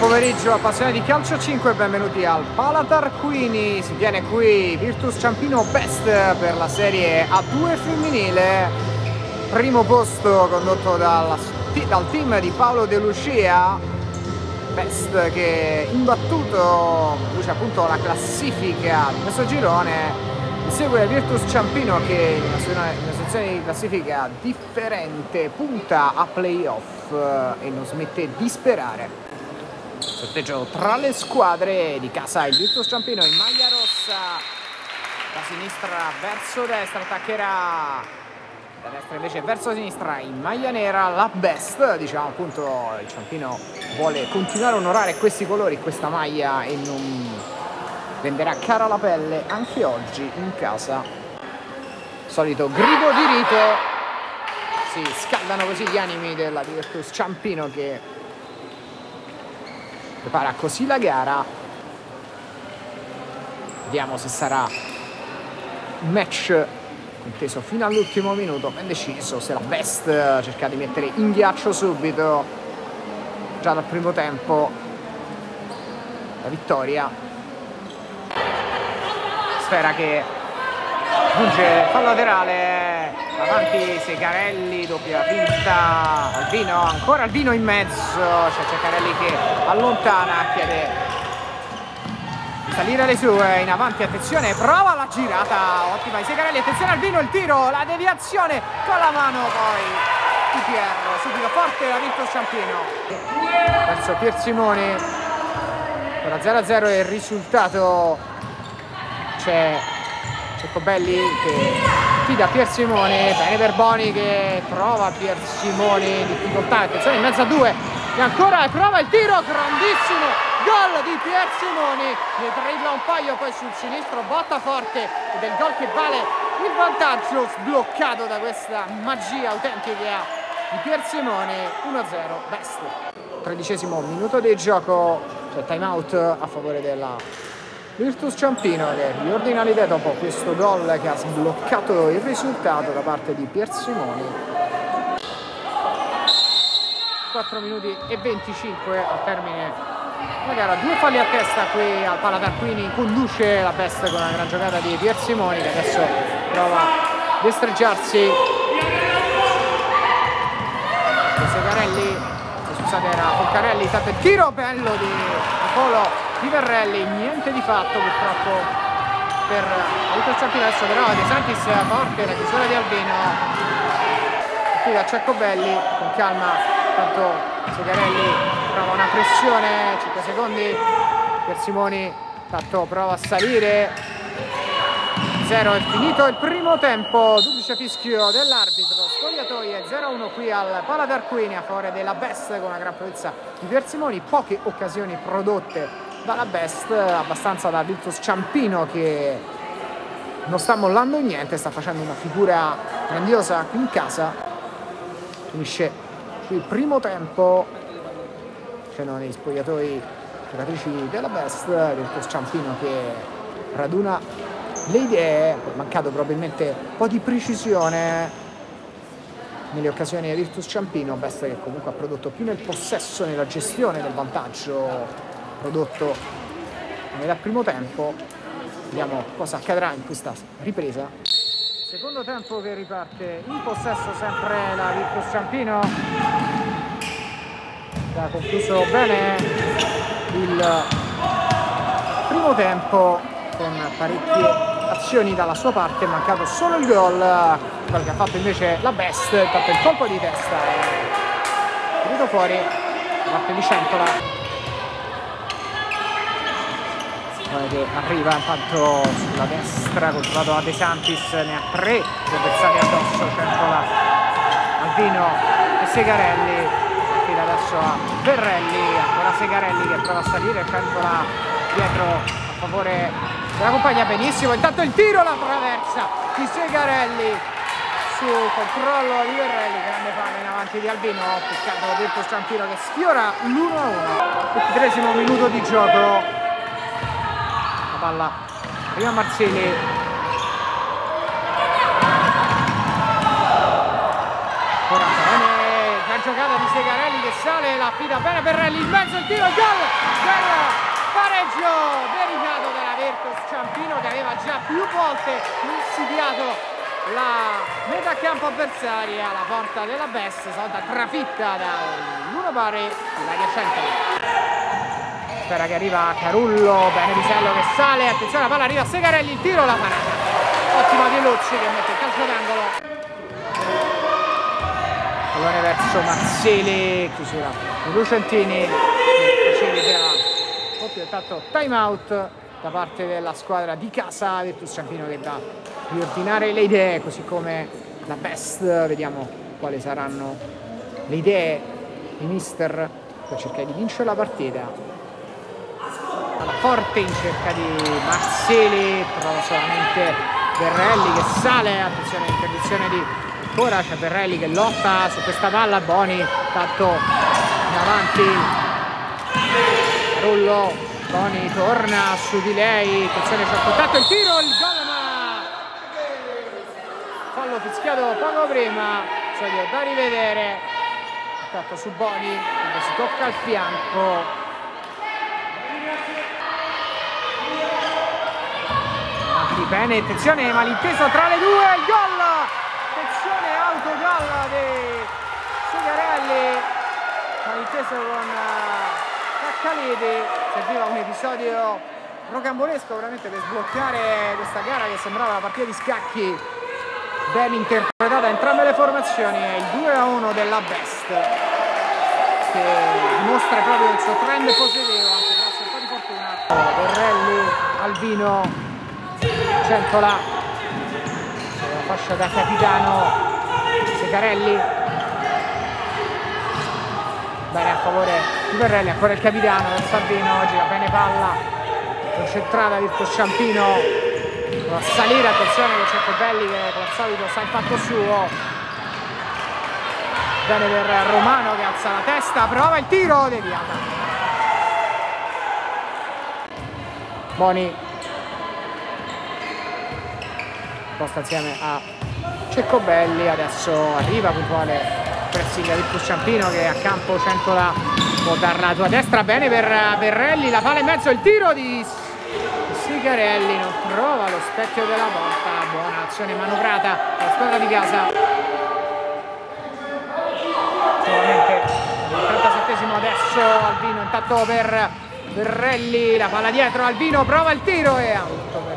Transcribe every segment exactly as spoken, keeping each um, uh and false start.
pomeriggio appassionati di calcio cinque, benvenuti al Pala Tarquini. Si tiene qui Virtus Ciampino Best per la serie A due femminile, primo posto condotto dal, dal team di Paolo De Lucia. Best che imbattuto conduce appunto la classifica di questo girone. Segue Virtus Ciampino che in una situazione di classifica differente punta a playoff e non smette di sperare. Sorteggio tra le squadre di casa, il Virtus Ciampino in maglia rossa, da sinistra verso destra attaccherà, da destra invece verso sinistra in maglia nera la Best. Diciamo appunto il Ciampino vuole continuare a onorare questi colori, questa maglia, e non venderà cara la pelle anche oggi in casa. Solito grido di rito, si scaldano così gli animi della Virtus Ciampino che prepara così la gara. Vediamo se sarà un match conteso fino all'ultimo minuto, ben deciso, se la Best cerca di mettere in ghiaccio subito già dal primo tempo la vittoria. Sfera che giunge fallo laterale, avanti Segarelli, doppia finta, Albino, ancora Albino in mezzo, c'è Ceccarelli che allontana, chiede di salire le sue, in avanti, attenzione, prova la girata, ottima di Segarelli, attenzione Albino, il tiro, la deviazione con la mano, poi P P R, subito forte la Virtus Ciampino verso Piersimoni, ora zero a zero è il risultato. C'è Ceccobelli che fida Piersimoni, bene Berboni che prova Piersimoni, difficoltà, attenzione in mezzo a due, e ancora prova il tiro, grandissimo gol di Piersimoni, ne dribbla un paio poi sul sinistro, botta forte, ed è il gol che vale il vantaggio, sbloccato da questa magia autentica di Piersimoni. Uno a zero Best. Tredicesimo minuto di gioco, c'è time out a favore della Virtus Ciampino che riordina l'idea dopo questo gol che ha sbloccato il risultato da parte di Piersimoni. quattro minuti e venticinque al termine la gara, due falli a testa qui al Pala Tarquini, conduce la Best con una gran giocata di Piersimoni che adesso prova a destreggiarsi. Segarelli, scusate era Foccarelli, tanto il tiro bello di Nicolo di Verrelli, niente di fatto purtroppo per Virtus Ciampino. Adesso però De Santis forte, la chiusura di Albino, qui da Ceccobelli con calma, tanto Segarelli prova una pressione, cinque secondi, Piersimoni tanto prova a salire, zero, è finito il primo tempo, duplice fischio dell'arbitro, spogliatoie, zero a uno qui al Pala Tarquini a favore della Best con una gran prodezza di Piersimoni, poche occasioni prodotte dalla Best, abbastanza da Virtus Ciampino che non sta mollando niente, sta facendo una figura grandiosa qui in casa. Finisce qui il primo tempo, c'erano nei spogliatoi giocatrici della Best, Virtus Ciampino che raduna le idee, mancato probabilmente un po' di precisione nelle occasioni di Virtus Ciampino. Best che comunque ha prodotto più nel possesso, nella gestione del vantaggio prodotto nel primo tempo. Vediamo cosa accadrà in questa ripresa. Secondo tempo che riparte in possesso sempre la Virtus Ciampino, ha concluso bene il primo tempo con parecchie azioni dalla sua parte, è mancato solo il gol, quello che ha fatto invece la Best, tanto il colpo di testa è venuto fuori da parte di Centola che arriva intanto sulla destra, controllato da De Santis, ne ha tre di avversari addosso, Centola, Albino e Segarelli, fila adesso a Verrelli, ancora Segarelli che prova a salire, Centola dietro a favore della compagna, benissimo, intanto il tiro, la traversa di Segarelli sul controllo di Verrelli, grande palla in avanti di Albino, peccato Virtus Ciampino che sfiora l'uno a uno. ventitreesimo minuto di gioco, palla prima Marzeli, ora bene, gran giocata di Segarelli che sale, la affida bene Berrelli, in mezzo il tiro, il gol del pareggio delicato della Virtus Ciampino, che aveva già più volte insidiato la metà campo avversaria. La porta della Best, stata trafitta dall'uno pari, la Centola. Spera che arriva Carullo, bene Pisello che sale, attenzione la palla arriva a Segarelli, il tiro, la parata ottima di Lucci che mette il calcio d'angolo. Pallone verso Mazzili, chiusura di Lucentini, facilita intanto time out da parte della squadra di casa. Virtus Ciampino che va a riordinare le idee, così come la Best. Vediamo quali saranno le idee di mister per cercare di vincere la partita. Alla forte in cerca di Mazzili, trova solamente Berrelli che sale, attenzione all'interdizione di ancora, c'è Berrelli che lotta su questa palla, Boni tanto in avanti, Carullo, Boni torna su di lei, attenzione c'è il contatto, il tiro, il gol, ma fallo fischiato poco prima, solito da rivedere, contatto su Boni, quando si tocca il fianco. Bene, attenzione, malinteso tra le due, il gol! Attenzione, autogol di Segarelli, malinteso con Caccalidi. Serviva un episodio rocambolesco veramente per sbloccare questa gara che sembrava la partita di scacchi ben interpretata da entrambe le formazioni. È il due a uno della Best che dimostra proprio il suo trend positivo, anche grazie a un po' di fortuna. Berrelli, Albino, Centola, la fascia da capitano, Segarelli, bene a favore di Berrelli, ancora il capitano del Sabino, gira bene palla, concentrata Virtus Ciampino, a salire, attenzione che c'è Cobelli che come al solito sa il fatto suo, bene per Romano che alza la testa, prova il tiro, deviata. Boni posta insieme a Ceccobelli, adesso arriva puntuale pressing da Virtus Ciampino che a campo Centola può darla a tua destra, bene per Berrelli, la palla in mezzo, il tiro di Segarelli, non trova lo specchio della porta, buona azione manovrata dalla squadra di casa. Solamente il trentasettesimo adesso Albino, intanto per Berrelli, la palla dietro, Albino prova il tiro e out però.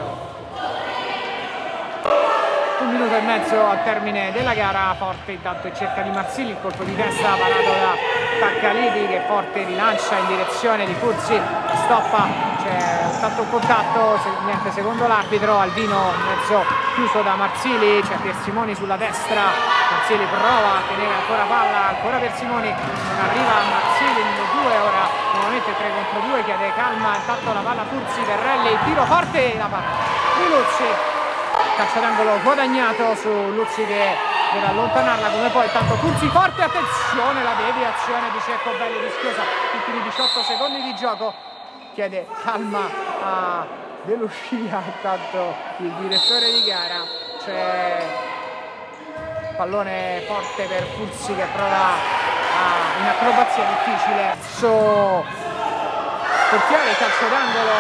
Un minuto e mezzo al termine della gara, forte intanto in cerca di Marzilli, il colpo di testa parato da Caccalidi che forte rilancia in direzione di Furzi, stoppa, c'è intanto un contatto, niente secondo l'arbitro, Albino in mezzo chiuso da Marzilli, c'è Piersimoni sulla destra, Marzilli prova a tenere ancora palla, ancora Piersimoni, non arriva Marzilli, numero due, ora nuovamente tre contro due, chiede calma, intanto la palla Furzi, Berrelli, il tiro forte, la palla di Luzzi. Calcio d'angolo guadagnato su Luzzi che deve allontanarla, come poi tanto Furzi forte, attenzione la deviazione di Ceccobelli rischiosa, ultimi diciotto secondi di gioco, chiede calma a De Lucia, intanto il direttore di gara, c'è pallone forte per Furzi che prova a, in acrobazia difficile, so portiere, calcio d'angolo,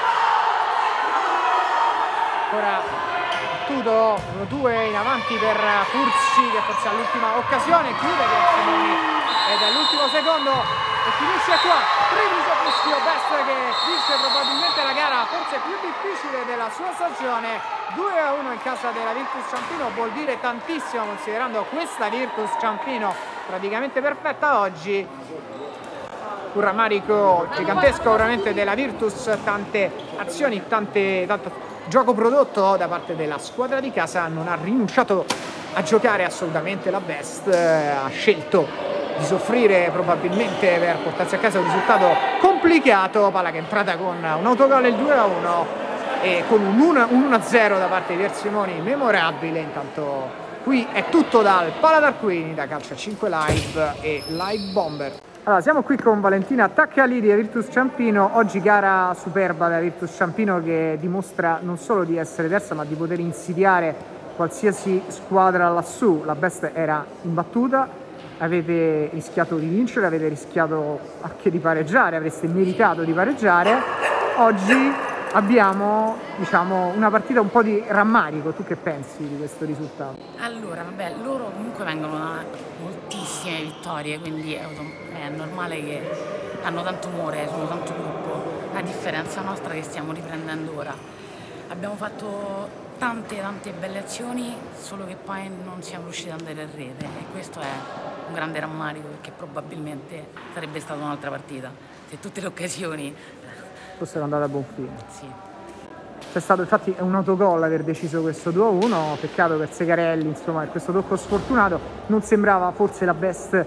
ora uno due in avanti per Furzi che forse all'ultima occasione chiude Piersimoni ed è l'ultimo secondo e finisce qua. Treviso Buschio, Best che vince probabilmente la gara forse più difficile della sua stagione, due a uno in casa della Virtus Ciampino, vuol dire tantissimo considerando questa Virtus Ciampino praticamente perfetta oggi. Un rammarico gigantesco veramente della Virtus, tante azioni, tante, tanto gioco prodotto da parte della squadra di casa, non ha rinunciato a giocare assolutamente la Best, ha scelto di soffrire probabilmente per portarsi a casa un risultato complicato, palla che è entrata con un autogol il due a uno e con un uno a zero da parte di Piersimoni memorabile. Intanto qui è tutto dal Pala d'Arquini, da Calcio a cinque Live e Live Bomber. Allora, siamo qui con Valentina Taccalidi e Virtus Ciampino, oggi gara superba della Virtus Ciampino che dimostra non solo di essere terza ma di poter insidiare qualsiasi squadra lassù. La Best era imbattuta, avete rischiato di vincere, avete rischiato anche di pareggiare, avreste meritato di pareggiare. Oggi abbiamo, diciamo, una partita un po' di rammarico. Tu che pensi di questo risultato? Allora, vabbè, loro comunque vengono da moltissime vittorie, quindi è, è normale che hanno tanto umore, sono tanto gruppo, a differenza nostra che stiamo riprendendo ora. Abbiamo fatto tante tante belle azioni, solo che poi non siamo riusciti ad andare in rete, e questo è un grande rammarico, perché probabilmente sarebbe stata un'altra partita se tutte le occasioni fossero andate a buon fine. Sì. C'è stato infatti un autogol aver deciso questo due a uno, peccato per Segarelli, insomma, per questo tocco sfortunato. Non sembrava forse la best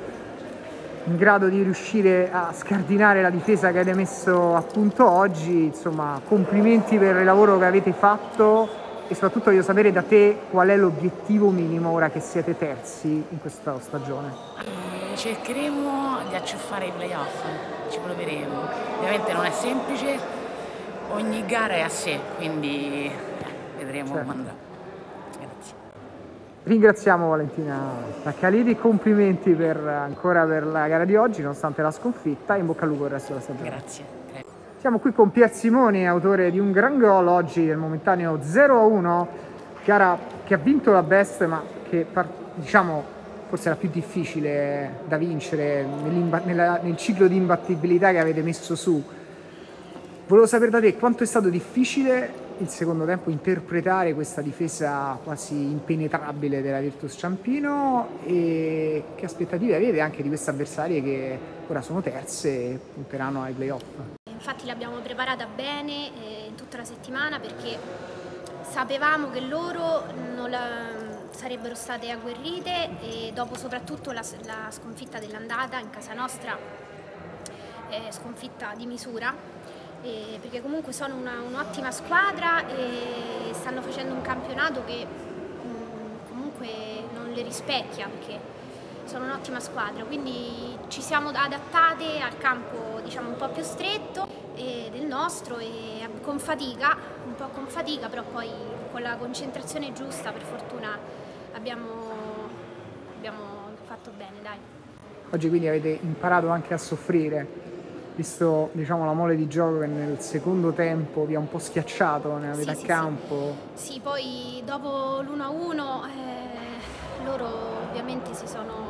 in grado di riuscire a scardinare la difesa che avete messo a punto oggi. Insomma, complimenti per il lavoro che avete fatto, e soprattutto voglio sapere da te qual è l'obiettivo minimo ora che siete terzi in questa stagione. Eh, cercheremo di acciuffare i playoff, ci proveremo. Ovviamente non è semplice, ogni gara è a sé, quindi eh, vedremo certo. come andrà. Grazie. Ringraziamo Valentina Taccalidi, complimenti per, ancora per la gara di oggi, nonostante la sconfitta, e in bocca al lupo il resto della stagione. Grazie. Siamo qui con Pier Simoni, autore di un gran gol oggi nel momentaneo zero a uno, gara che ha vinto la Best, ma che diciamo forse era più difficile da vincere nella, nel ciclo di imbattibilità che avete messo su. Volevo sapere da te quanto è stato difficile il secondo tempo interpretare questa difesa quasi impenetrabile della Virtus Ciampino, e che aspettative avete anche di queste avversarie che ora sono terze e punteranno ai playoff. Infatti l'abbiamo preparata bene eh, in tutta la settimana, perché sapevamo che loro non la, sarebbero state agguerrite, e dopo soprattutto la, la sconfitta dell'andata in casa nostra, eh, sconfitta di misura, eh, perché comunque sono un'ottima squadra e stanno facendo un campionato che mh, comunque non le rispecchia, perché sono un'ottima squadra, quindi ci siamo adattate al campo, diciamo, un po' più stretto eh, del nostro, e con fatica, un po' con fatica, però poi con la concentrazione giusta, per fortuna abbiamo, abbiamo fatto bene, dai. Oggi quindi avete imparato anche a soffrire, visto, diciamo, la mole di gioco che nel secondo tempo vi ha un po' schiacciato nella metà sì, sì, campo. Sì. sì, poi dopo l'uno a uno eh, loro ovviamente si sono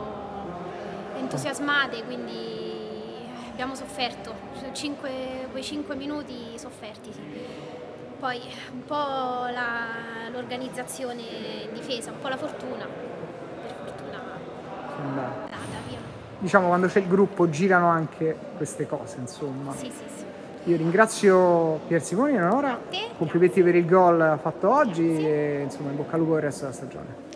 entusiasmate, quindi abbiamo sofferto, cinque, quei cinque minuti sofferti, sì. Poi un po' l'organizzazione in difesa, un po' la fortuna, per fortuna andata via. Diciamo, quando c'è il gruppo girano anche queste cose, insomma. Sì, sì, sì. Io ringrazio Pier Simoni e Eleonora, complimenti per il gol fatto oggi. Grazie. E insomma in bocca al lupo per il resto della stagione.